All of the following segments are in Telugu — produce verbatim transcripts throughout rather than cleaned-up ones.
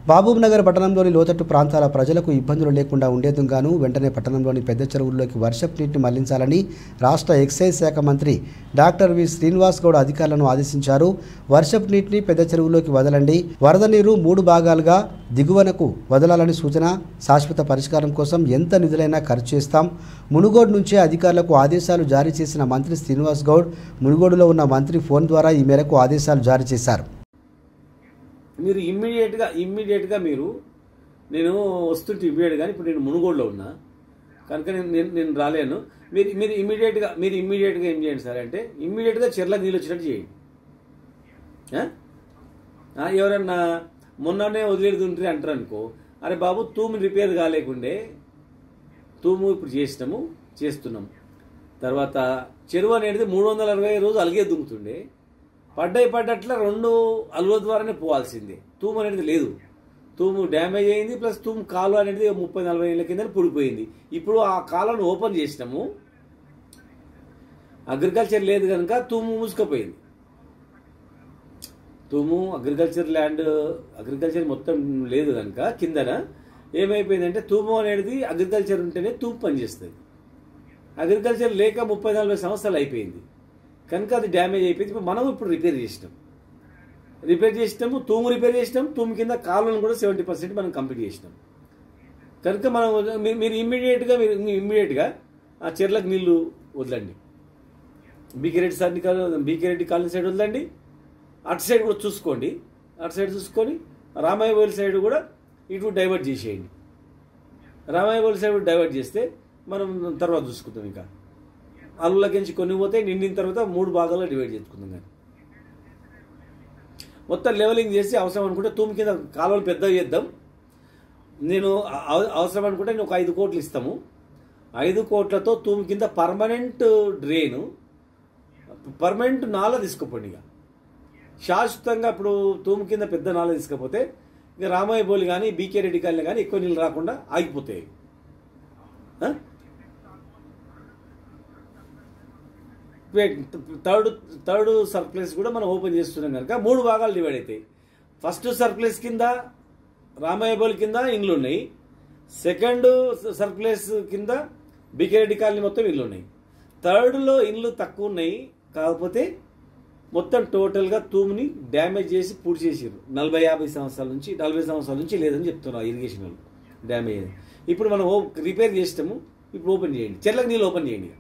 మహబూబ్నగర్ పట్టణంలోని లోతట్టు ప్రాంతాల ప్రజలకు ఇబ్బందులు లేకుండా ఉండేందుకు గాను వెంటనే పట్టణంలోని పెద్ద చెరువుల్లోకి వర్షపు నీటిని మళ్లించాలని రాష్ట్ర ఎక్సైజ్ శాఖ మంత్రి డాక్టర్ వి శ్రీనివాస్ గౌడ్ అధికారులను ఆదేశించారు. వర్షపు నీటిని పెద్ద చెరువుల్లోకి వదలండి, వరద నీరు మూడు భాగాలుగా దిగువనకు వదలాలని సూచన. శాశ్వత పరిష్కారం కోసం ఎంత నిధులైనా ఖర్చు చేస్తాం. మునుగోడు నుంచే అధికారులకు ఆదేశాలు జారీ చేసిన మంత్రి శ్రీనివాస్ గౌడ్ మునుగోడులో ఉన్న మంత్రి ఫోన్ ద్వారా ఈ మేరకు ఆదేశాలు జారీ చేశారు. మీరు ఇమ్మీడియట్గా ఇమ్మీడియట్గా మీరు నేను వస్తుంటే ఇమ్మీడియట్గా ఇప్పుడు నేను మునుగోడులో ఉన్నా కనుక నేను నేను రాలేను. మీరు మీరు ఇమ్మీడియట్గా మీరు ఇమ్మీడియట్గా ఏం చేయండి సార్ అంటే ఇమ్మీడియట్గా చెర్లకు నీళ్ళు వచ్చినట్టు చేయండి. ఎవరన్నా మొన్ననే వదిలేదుంటే అంటారు అనుకో, అరే బాబు తూము రిపేర్ కాలేకుండే తూము ఇప్పుడు చేసినాము చేస్తున్నాం. తర్వాత చెరువు అనేది మూడు వందల అరవై రోజు అలిగే దుంకుతుండే, పడ్డాయి పడ్డట్ల రెండు అలువ ద్వారానే పోవాల్సిందే. తూము అనేది లేదు, తూము డ్యామేజ్ అయింది. ప్లస్ తూము కాలువ అనేది ముప్పై నలభై ఏళ్ళ కింద పుడిపోయింది. ఇప్పుడు ఆ కాలువను ఓపెన్ చేసినాము, అగ్రికల్చర్ లేదు కనుక తూము మూసుకుపోయింది. తూము అగ్రికల్చర్ ల్యాండ్ అగ్రికల్చర్ మొత్తం లేదు కనుక కిందన ఏమైపోయిందంటే తూము అనేది అగ్రికల్చర్ ఉంటేనే తూము పనిచేస్తుంది. అగ్రికల్చర్ లేక ముప్పై నలభై సంవత్సరాలు అయిపోయింది కనుక అది డ్యామేజ్ అయిపోయింది. ఇప్పుడు మనం ఇప్పుడు రిపేర్ చేసినాం రిపేర్ చేసినాము తూము రిపేర్ చేసినాం. తూము కింద కాలువను కూడా సెవెంటీ పర్సెంట్ మనం కంప్లీట్ చేసినాం కనుక మనం మీరు ఇమ్మీడియట్గా మీరు ఇమ్మీడియట్గా ఆ చెర్లకు నీళ్లు వదలండి. బీకే రెడ్డి సార్ని బీకే రెడ్డి కాలనీ సైడ్ వదలండి. అటు సైడ్ కూడా చూసుకోండి, అటు సైడ్ చూసుకొని రామయ్య బోల్ సైడ్ కూడా ఇటు డైవర్ట్ చేసేయండి. రామయ్య బోల్ సైడ్ డైవర్ట్ చేస్తే మనం తర్వాత చూసుకుందాం. ఇంకా అల్లులకించి కొన్ని పోతే నిండిన తర్వాత మూడు భాగాల్లో డివైడ్ చేసుకుందాం. కానీ మొత్తం లెవెలింగ్ చేసి అవసరం అనుకుంటే తూము కింద కాలువలు పెద్దగా చేద్దాం. నేను అవసరం అనుకుంటే నేను ఒక ఐదు కోట్లు ఇస్తాము. ఐదు కోట్లతో తూము కింద పర్మనెంట్ డ్రైను పర్మనెంట్ నాల తీసుకుపోండి. ఇక శాశ్వతంగా ఇప్పుడు తూము కింద పెద్ద నాల తీసుకపోతే ఇక రామయ్య బోలి కానీ బీకే రెడ్డి కాలనీ కానీ ఎక్కువ నీళ్ళు రాకుండా ఆగిపోతాయి. థర్డ్ థర్డ్ సర్ప్లేస్ కూడా మనం ఓపెన్ చేస్తున్నాం కనుక మూడు భాగాలు డివైడ్ అవుతాయి. ఫస్ట్ సర్ప్లేస్ కింద రామయ్య బోల్ కింద ఇండ్లు ఉన్నాయి. సెకండ్ సర్ప్లేస్ కింద బీకే రెడ్డి కాలనీ మొత్తం ఇండ్లు ఉన్నాయి. థర్డ్లో ఇండ్లు తక్కువ ఉన్నాయి, కాకపోతే మొత్తం టోటల్గా తూముని డ్యామేజ్ చేసి పూర్తి చేసారు. నలభై యాభై సంవత్సరాల నుంచి నలభై సంవత్సరాల నుంచి లేదని చెప్తున్నారు ఇరిగేషన్ వాళ్ళు డ్యామేజ్ అయింది. ఇప్పుడు మనం రిపేర్ చేస్తాము, ఇప్పుడు ఓపెన్ చేయండి, చెర్లకు నీళ్ళు ఓపెన్ చేయండి.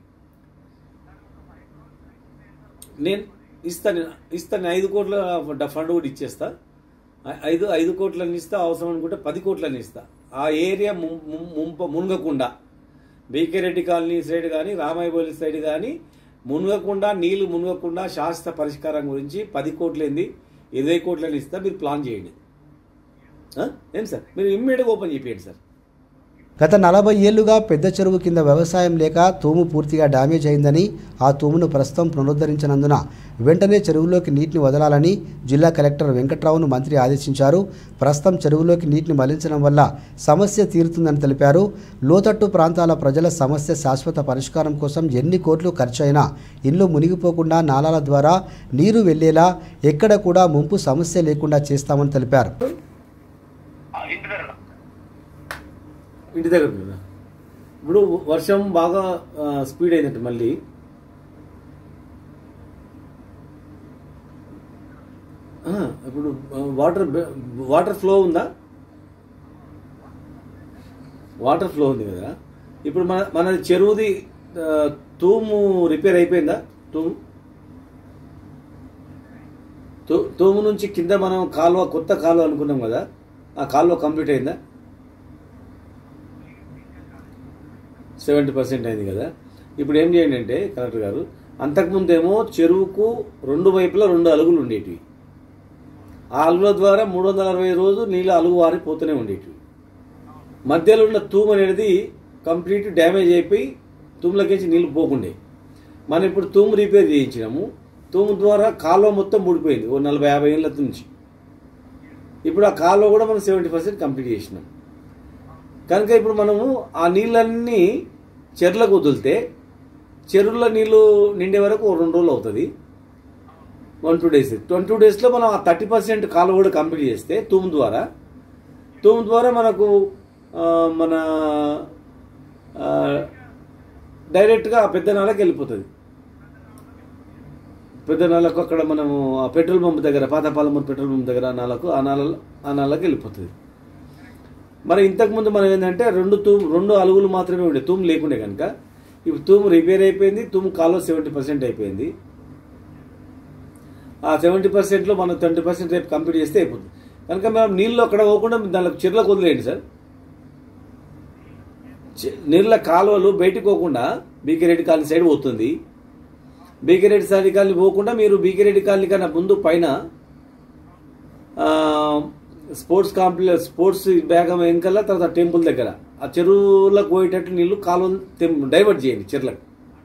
నేను ఇస్తాను ఇస్తాను ఐదు కోట్ల ఫండ్ కూడా ఇచ్చేస్తా. ఐదు ఐదు కోట్లని ఇస్తా, అవసరం అనుకుంటే పది కోట్లని ఇస్తా. ఆ ఏరియా ముంప మునగకుండా బీకే రెడ్డి కాలనీ సైడ్ కానీ రామయ్య బోలి సైడ్ కానీ మునగకుండా నీళ్లు మునగకుండా శాశ్వత పరిష్కారం గురించి పది కోట్లేంది ఇరవై కోట్లని ఇస్తా. మీరు ప్లాన్ చేయండి. ఏం సార్ మీరు ఇమ్మీడియట్గా ఓపెన్ చేయండి సార్. గత నలభై ఏళ్లుగా పెద్ద చెరువు కింద వ్యవసాయం లేక తూము పూర్తిగా డ్యామేజ్ అయిందని, ఆ తూమును ప్రస్తుతం పునరుద్ధరించినందున వెంటనే చెరువులోకి నీటిని వదలాలని జిల్లా కలెక్టర్ వెంకట్రావును మంత్రి ఆదేశించారు. ప్రస్తుతం చెరువులోకి నీటిని మళ్లించడం వల్ల సమస్య తీరుతుందని తెలిపారు. లోతట్టు ప్రాంతాల ప్రజల సమస్య శాశ్వత పరిష్కారం కోసం ఎన్ని కోట్లు ఖర్చయినా ఇల్లు మునిగిపోకుండా నాలాల ద్వారా నీరు వెళ్లేలా ఎక్కడ కూడా ముంపు సమస్య లేకుండా చేస్తామని తెలిపారు. ఇంటి దగ్గర ఇప్పుడు వర్షం బాగా స్పీడ్ అయిందంటే మళ్ళీ ఇప్పుడు వాటర్ వాటర్ ఫ్లో ఉందా? వాటర్ ఫ్లో ఉంది కదా. ఇప్పుడు మన మన చెరువుది తూము రిపేర్ అయిపోయిందా? తూము తూము నుంచి కింద మనం కాలువ కొత్త కాలువ అనుకున్నాం కదా, ఆ కాలువ కంప్లీట్ అయిందా? సెవెంటీ పర్సెంట్ అయింది కదా. ఇప్పుడు ఏం చేయండి అంటే కలెక్టర్ గారు, అంతకుముందేమో చెరువుకు రెండు వైపులా రెండు అలుగులు ఉండేటివి. ఆ అలుగుల ద్వారా మూడు వందల అరవై రోజు నీళ్ళు అలుగు వారిపోతూనే ఉండేటివి. మధ్యలో ఉన్న తూము అనేది కంప్లీట్ డ్యామేజ్ అయిపోయి తూములకేసి నీళ్ళు పోకుండే. మనం ఇప్పుడు తూము రిపేర్ చేయించినాము. తూము ద్వారా కాలువ మొత్తం ముడిపోయింది ఓ నలభై యాభై ఏళ్ళ నుంచి. ఇప్పుడు ఆ కాలువ కూడా మనం సెవెంటీ పర్సెంట్ కంప్లీట్ చేసినాం కనుక ఇప్పుడు మనము ఆ నీళ్ళన్నీ చెర్లకు వదిలితే చెరువుల నీళ్లు నిండే వరకు రెండు రోజులు అవుతుంది. One two days twenty two డేస్లో మనం ఆ థర్టీ పర్సెంట్ కాలువ కూడా కంప్లీట్ చేస్తే తూము ద్వారా తూము ద్వారా మనకు ఆ, మన ఆ, డైరెక్ట్గా ఆ పెద్ద నాలకు వెళ్ళిపోతుంది. పెద్ద నాలకు అక్కడ మనము ఆ పెట్రోల్ పంప్ దగ్గర, పాతపాలమూరు పెట్రోల్ పంప్ దగ్గర ఆ నాలకు ఆ నాలలో ఆ నాలకు వెళ్ళిపోతుంది. మరి ఇంతకుముందు మనం ఏంటంటే రెండు తూము రెండు అలుగులు మాత్రమే ఉండే, తూము లేకుండే కనుక ఇప్పుడు తూము రిపేర్ అయిపోయింది. తూము కాలువ సెవెంటీ పర్సెంట్ అయిపోయింది. ఆ సెవెంటీ పర్సెంట్లో మనం ట్వంటీ పర్సెంట్ రేపు కంప్లీట్ చేస్తే అయిపోతుంది. కనుక మనం నీళ్ళు అక్కడ పోకుండా దానికి చెర్లకు వదిలేయండి సార్. నీళ్ళ కాలువలు బయటకు పోకుండా బీకిరెడ్డి కాలనీ సైడ్ పోతుంది. బీకిరెడ్డి సైడ్ కాలనీ పోకుండా మీరు బీకిరెడ్డి కాలనీ కన్నా ముందు పైన స్పోర్ట్స్ కాంప్లెక్స్, స్పోర్ట్స్ బ్యాగం వెనకాల, తర్వాత టెంపుల్ దగ్గర ఆ చెరువులకు పోయేటట్టు నీళ్ళు కాలువలు డైవర్ట్ చేయండి. చెర్లకు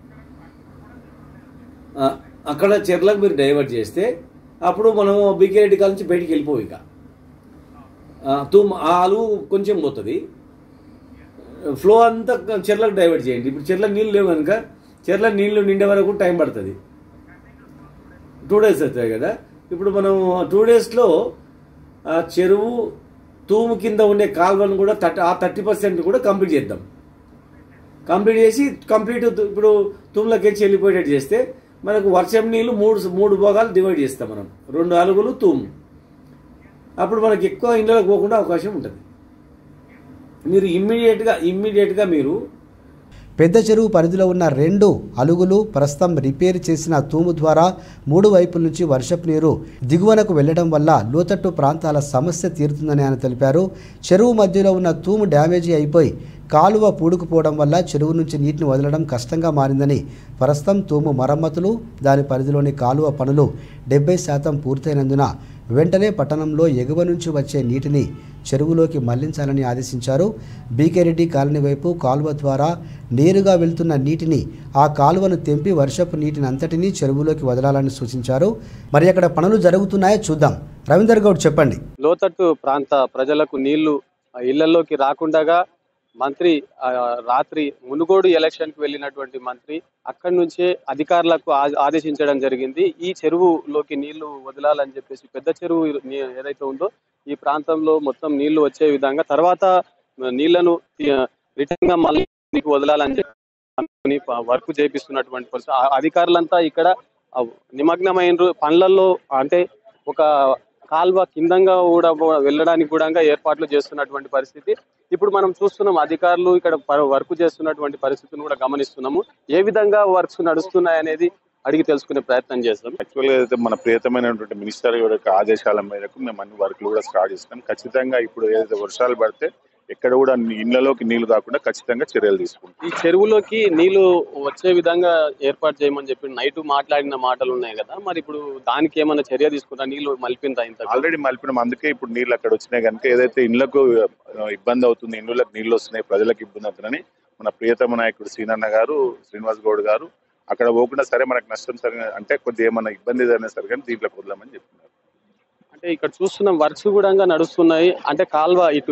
అక్కడ చెర్లకు మీరు డైవర్ట్ చేస్తే అప్పుడు మనం బీకిరెడ్డి కాలనీ నుంచి బయటికి వెళ్ళిపోవు. ఇక తూము ఆ అలుగు కొంచెం పోతుంది, ఫ్లో అంతా చెర్లకు డైవర్ట్ చేయండి. ఇప్పుడు చెర్లకు నీళ్ళు లేవు కనుక చెర్ల నీళ్లు నిండే వరకు టైం పడుతుంది. టూ డేస్ అవుతాయి కదా. ఇప్పుడు మనం టూ డేస్లో ఆ చెరువు తూము కింద ఉండే కాలువను కూడా థర్టీ ఆ థర్టీ పర్సెంట్ కూడా కంప్లీట్ చేద్దాం. కంప్లీట్ చేసి కంప్లీట్ ఇప్పుడు తూములకి వెళ్ళి వెళ్ళిపోయేటట్టు చేస్తే మనకు వర్షం నీళ్ళు మూడు మూడు భాగాలు డివైడ్ చేస్తాం మనం, రెండు అలుగులు తూము. అప్పుడు మనకి ఎక్కువ ఇళ్ళకి పోకుండా అవకాశం ఉంటుంది. మీరు ఇమ్మీడియట్గా ఇమ్మీడియట్గా మీరు పెద్ద చెరువు పరిధిలో ఉన్న రెండు అలుగులు ప్రస్తుతం రిపేర్ చేసిన తూము ద్వారా మూడు వైపుల నుంచి వర్షపు నీరు దిగువనకు వెళ్లడం వల్ల లోతట్టు ప్రాంతాల సమస్య తీరుతుందని ఆయన తెలిపారు. చెరువు మధ్యలో ఉన్న తూము డ్యామేజీ అయిపోయి కాలువ పూడుకుపోవడం వల్ల చెరువు నుంచి నీటిని వదలడం కష్టంగా మారిందని, ప్రస్తుతం తూము మరమ్మతులు, దాని పరిధిలోని కాలువ పనులు డెబ్బై శాతం పూర్తయినందున వెంటనే పట్టణంలో ఎగువ నుంచి వచ్చే నీటిని చెరువులోకి మళ్లించాలని ఆదేశించారు. బీకేరెడ్డి కాలనీ వైపు కాలువ ద్వారా నేరుగా వెళ్తున్న నీటిని ఆ కాలువను తెంపి వర్షపు నీటిని అంతటినీ చెరువులోకి వదలాలని సూచించారు. మరి అక్కడ పనులు జరుగుతున్నాయో చూద్దాం. రవీందర్ గౌడ్ చెప్పండి. లోతట్టు ప్రాంత ప్రజలకు నీళ్లు ఇళ్లలోకి రాకుండా మంత్రి రాత్రి మునుగోడు ఎలక్షన్ కి వెళ్ళినటువంటి మంత్రి అక్కడి నుంచే అధికారులకు ఆదేశించడం జరిగింది. ఈ చెరువులోకి నీళ్లు వదలాలని చెప్పేసి, పెద్ద చెరువు ఏదైతే ఉందో ఈ ప్రాంతంలో మొత్తం నీళ్లు వచ్చే విధంగా, తర్వాత నీళ్లను రిటర్న్ గా మళ్ళీ వదలాలని చెప్పి వర్క్ చేపిస్తున్నటువంటి పరిస్థితి. అధికారులంతా ఇక్కడ నిమగ్నమైన పనులలో, అంటే ఒక కాల్వ కిందంగా కూడా వెళ్ళడానికి కూడా ఏర్పాట్లు చేస్తున్నటువంటి పరిస్థితి. ఇప్పుడు మనం చూస్తున్నాం, అధికారులు ఇక్కడ వర్క్ చేస్తున్నటువంటి పరిస్థితిని కూడా గమనిస్తున్నాము. ఏ విధంగా వర్క్స్ నడుస్తున్నాయి అనేది అడిగి తెలుసుకునే ప్రయత్నం చేస్తాం. యాక్చువల్గా అయితే మన ప్రియతమైనటువంటి మినిస్టర్ యొక్క ఆదేశాల మేరకు మేము అన్ని వర్క్లు కూడా స్టార్ట్ చేస్తాం. ఖచ్చితంగా ఇప్పుడు ఏదైతే వర్షాలు పడితే ఎక్కడ కూడా ఇళ్లలోకి నీళ్లు కాకుండా ఖచ్చితంగా చర్యలు తీసుకుంటాం. ఈ చెరువులోకి నీళ్లు వచ్చే విధంగా ఏర్పాటు చేయమని చెప్పి నైట్ మాట్లాడిన మాటలు ఉన్నాయి కదా, మరి ఇప్పుడు దానికి ఏమైనా చర్య తీసుకున్నా? నీళ్లు మలిపిందా? ఇంత ఆల్రెడీ మలిపినాం, అందుకే ఇప్పుడు నీళ్లు అక్కడ వచ్చినాయి కనుక ఏదైతే ఇళ్లకు ఇబ్బంది అవుతుంది, ఇళ్లకు నీళ్లు వస్తున్నాయి, ప్రజలకు ఇబ్బంది అవుతుందని మన ప్రియతమ నాయకుడు సీనన్న గారు, శ్రీనివాస్ గౌడ్ గారు అక్కడ పోకుండా సరే మనకు నష్టం సరే అంటే కొద్దిగా ఏమైనా ఇబ్బంది ఏదైనా సరే కానీ దీంట్లో వదలమని చెప్తున్నారు. అంటే ఇక్కడ చూస్తున్నాం వర్క్స్ కూడా నడుస్తున్నాయి. అంటే కాల్వ ఇటు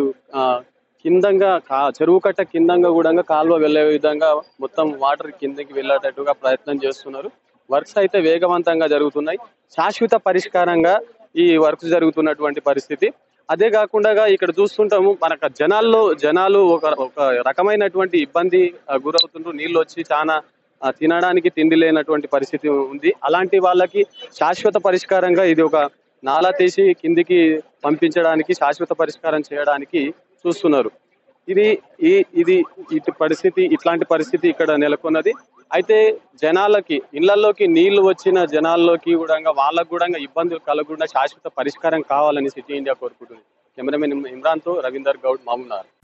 కిందంగా చెరువు కట్ట కిందంగా కూడా కాల్వ వెళ్లే విధంగా మొత్తం వాటర్ కిందకి వెళ్ళేటట్టుగా ప్రయత్నం చేస్తున్నారు. వర్క్స్ అయితే వేగవంతంగా జరుగుతున్నాయి. శాశ్వత పరిష్కారంగా ఈ వర్క్స్ జరుగుతున్నటువంటి పరిస్థితి. అదే కాకుండా ఇక్కడ చూస్తుంటాము, మనకు జనాల్లో జనాలు ఒక ఒక రకమైనటువంటి ఇబ్బంది గురవుతుంటారు. నీళ్ళు వచ్చి చాలా తినడానికి తిండి లేనటువంటి పరిస్థితి ఉంది. అలాంటి వాళ్ళకి శాశ్వత పరిష్కారంగా ఇది ఒక నాలా తీసి కిందికి పంపించడానికి, శాశ్వత పరిష్కారం చేయడానికి చూస్తున్నారు. ఇది ఈ ఇది ఇటు పరిస్థితి, ఇట్లాంటి పరిస్థితి ఇక్కడ నెలకొన్నది. అయితే జనాలకి ఇళ్లలోకి నీళ్లు వచ్చిన జనాల్లోకి కూడా వాళ్ళకు కూడా ఇబ్బందులు కలగకుండా శాశ్వత పరిష్కారం కావాలని సిటీ ఇండియా కోరుకుంటుంది. కెమెరామెన్ ఇమ్రాన్తో రవీందర్ గౌడ్, మహబూబ్నగర్.